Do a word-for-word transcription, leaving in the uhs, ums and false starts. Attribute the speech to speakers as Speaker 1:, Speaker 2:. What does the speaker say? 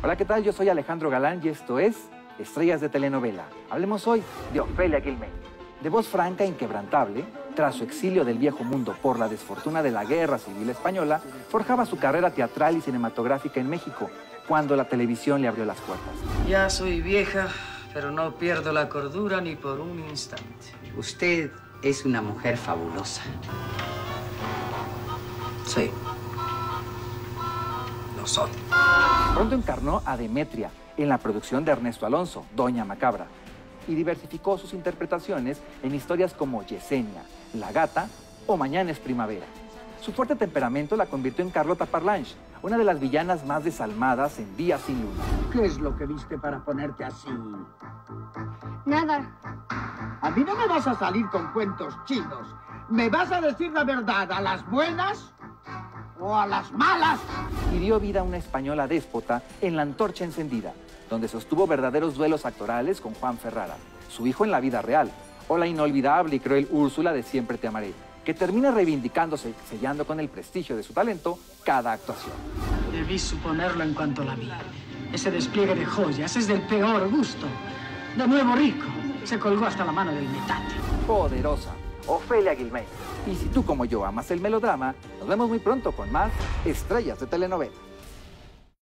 Speaker 1: Hola, ¿qué tal? Yo soy Alejandro Galán y esto es Estrellas de Telenovela. Hablemos hoy de Ofelia Guilmey. De voz franca e inquebrantable, tras su exilio del viejo mundo por la desfortuna de la Guerra Civil Española, forjaba su carrera teatral y cinematográfica en México, cuando la televisión le abrió las puertas.
Speaker 2: Ya soy vieja, pero no pierdo la cordura ni por un instante.
Speaker 3: Usted es una mujer fabulosa.
Speaker 2: Sí. Lo soy.
Speaker 1: Pronto encarnó a Demetria en la producción de Ernesto Alonso, Doña Macabra, y diversificó sus interpretaciones en historias como Yesenia, La Gata o Mañana es Primavera. Su fuerte temperamento la convirtió en Carlota Parlange, una de las villanas más desalmadas en Días sin Luna.
Speaker 4: ¿Qué es lo que viste para ponerte así?
Speaker 5: Nada.
Speaker 4: A mí no me vas a salir con cuentos chinos. ¿Me vas a decir la verdad a las buenas o a las malas?
Speaker 1: Y dio vida a una española déspota en La Antorcha Encendida, donde sostuvo verdaderos duelos actorales con Juan Ferrara, su hijo en la vida real, o la inolvidable y cruel Úrsula de Siempre te amaré, que termina reivindicándose, sellando con el prestigio de su talento cada actuación.
Speaker 6: Debí suponerlo en cuanto la vi. Ese despliegue de joyas es del peor gusto. De nuevo rico, se colgó hasta la mano del metate.
Speaker 1: Poderosa, Ofelia Guilmey. Y si tú como yo amas el melodrama, nos vemos muy pronto con más Estrellas de Telenovela.